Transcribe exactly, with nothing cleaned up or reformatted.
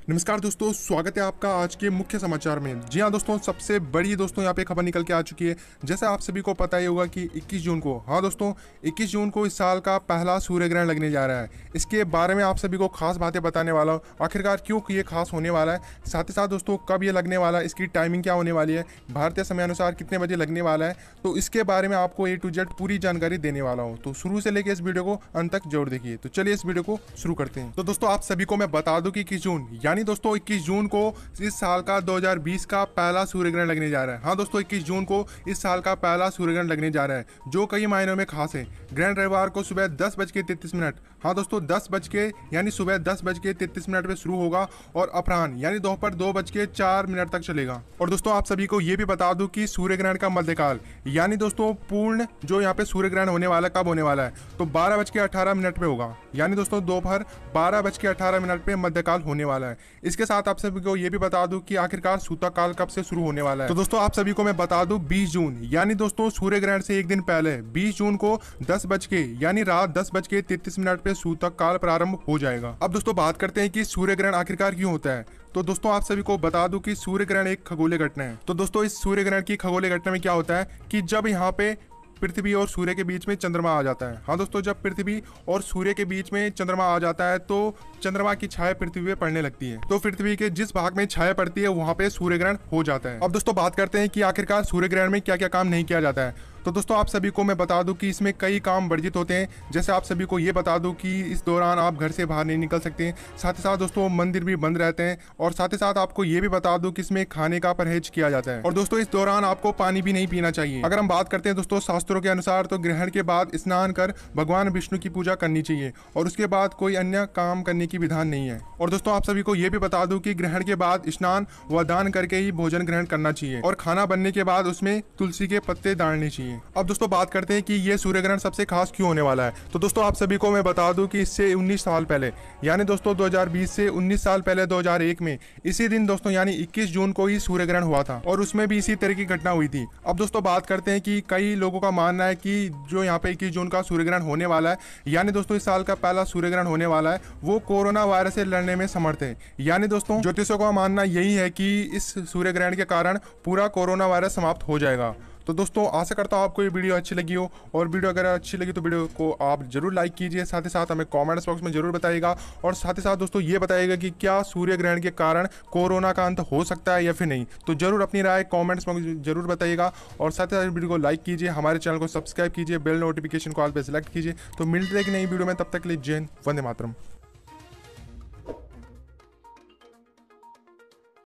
नमस्कार दोस्तों, स्वागत है आपका आज के मुख्य समाचार में। जी हाँ दोस्तों, सबसे बड़ी दोस्तों यहाँ पे खबर निकल के आ चुकी है। जैसे आप सभी को पता ही होगा कि इक्कीस जून को, हाँ दोस्तों, इक्कीस जून को इस साल का पहला सूर्य ग्रहण लगने जा रहा है। इसके बारे में आप सभी को खास बातें बताने वाला हूँ, आखिरकार क्यों ये खास होने वाला है, साथ ही साथ दोस्तों कब ये लगने वाला है, इसकी टाइमिंग क्या होने वाली है, भारतीय समय अनुसार कितने बजे लगने वाला है, तो इसके बारे में आपको ए टू जेड पूरी जानकारी देने वाला हूँ। तो शुरू से लेकर इस वीडियो को अंत तक जरूर देखिए। तो चलिए इस वीडियो को शुरू करते हैं। तो दोस्तों आप सभी को मैं बता दूं कि इक्कीस जून यानी दोस्तों इक्कीस जून को इस साल का दो हज़ार बीस का पहला सूर्य ग्रहण लगने जा रहा है। हाँ दोस्तों, इक्कीस जून को इस साल का पहला सूर्य ग्रहण लगने जा रहा है, जो कई मायनों में खास है। ग्रहण रविवार को सुबह दस बज के तैतीस मिनट, हाँ दोस्तों दस बज के यानी सुबह दस बज के तैतीस मिनट पे शुरू होगा और अपराह्न यानी दोपहर दो बज के चार मिनट तक चलेगा। और दोस्तों आप सभी को ये भी बता दूं कि सूर्य ग्रहण का मध्यकाल यानी दोस्तों पूर्ण जो यहाँ पे सूर्य ग्रहण होने वाला है, कब होने वाला है, तो बारह बज के अठारह मिनट पे होगा। यानी दोस्तों दोपहर बारह बज के अठारह मिनट पे मध्यकाल होने वाला है। इसके साथ आप सभी को ये भी बता दूं कि आखिरकार सूतक काल कब से शुरू होने वाला है। तो दोस्तों आप सभी को मैं बता दूं बीस जून यानी दोस्तों सूर्य ग्रहण से एक दिन पहले बीस जून को दस बज के यानी रात दस बज के तैतीस मिनट पे सूतक काल प्रारंभ हो जाएगा। अब दोस्तों बात करते हैं कि सूर्य ग्रहण आखिरकार क्यों होता है। तो दोस्तों आप सभी को बता दूं कि सूर्य ग्रहण एक खगोलीय घटना है। तो दोस्तों इस सूर्य ग्रहण की खगोलीय घटना में क्या होता है कि जब यहाँ पे पृथ्वी और सूर्य के बीच में चंद्रमा आ जाता है। हाँ दोस्तों, जब पृथ्वी और सूर्य के बीच में चंद्रमा आ जाता है तो चंद्रमा की छाया पृथ्वी पे पड़ने लगती है। तो पृथ्वी के जिस भाग में छाया पड़ती है वहां पे सूर्य ग्रहण हो जाता है। अब दोस्तों बात करते हैं कि आखिरकार सूर्य ग्रहण में क्या क्या काम नहीं किया जाता है। तो दोस्तों आप सभी को मैं बता दूं कि इसमें कई काम वर्जित होते हैं। जैसे आप सभी को ये बता दूं कि इस दौरान आप घर से बाहर नहीं निकल सकते। साथ ही साथ दोस्तों मंदिर भी बंद रहते हैं। और साथ ही साथ आपको ये भी बता दूं कि इसमें खाने का परहेज किया जाता है। और दोस्तों इस दौरान आपको पानी भी नहीं पीना चाहिए। अगर हम बात करते हैं दोस्तों शास्त्रों के अनुसार, तो ग्रहण के बाद स्नान कर भगवान विष्णु की पूजा करनी चाहिए और उसके बाद कोई अन्य काम करने की विधान नहीं है। और दोस्तों आप सभी को ये भी बता दूं कि ग्रहण के बाद स्नान व दान करके ही भोजन ग्रहण करना चाहिए और खाना बनने के बाद उसमें तुलसी के पत्ते डालने चाहिए। अब दोस्तों बात करते हैं कि ये सूर्य ग्रहण सबसे खास क्यों होने वाला है। तो दोस्तों आप सभी को मैं बता दूं कि इससे उन्नीस साल पहले यानी दोस्तों दो हज़ार बीस से उन्नीस साल पहले दो हज़ार एक में इसी दिन दोस्तों यानी इक्कीस जून को ही सूर्य ग्रहण हुआ था और उसमें भी इसी तरह की घटना हुई थी। अब दोस्तों बात करते हैं कि कई लोगों का मानना है कि जो यहाँ पे इक्कीस जून का सूर्य ग्रहण होने वाला है यानी दोस्तों इस साल का पहला सूर्य ग्रहण होने वाला है, वो कोरोना वायरस से लड़ने में समर्थ है। यानी दोस्तों ज्योतिषों का मानना यही है कि इस सूर्य ग्रहण के कारण पूरा कोरोना वायरस समाप्त हो जाएगा। तो दोस्तों आशा करता हूँ आपको ये वीडियो अच्छी लगी हो, और वीडियो अगर अच्छी लगी तो वीडियो को आप जरूर लाइक कीजिए। साथ ही साथ हमें कमेंट्स बॉक्स में जरूर बताइएगा और साथ ही साथ दोस्तों ये बताइएगा कि क्या सूर्य ग्रहण के कारण कोरोना का अंत हो सकता है या फिर नहीं। तो जरूर अपनी राय कमेंट्स में जरूर बताइएगा और साथ ही साथ वीडियो को लाइक कीजिए, हमारे चैनल को सब्सक्राइब कीजिए, बेल नोटिफिकेशन को ऑल पे सेलेक्ट कीजिए। तो मिलते हैं कि नई वीडियो में, तब तक के लिए जय हिंद, वंदे मातरम।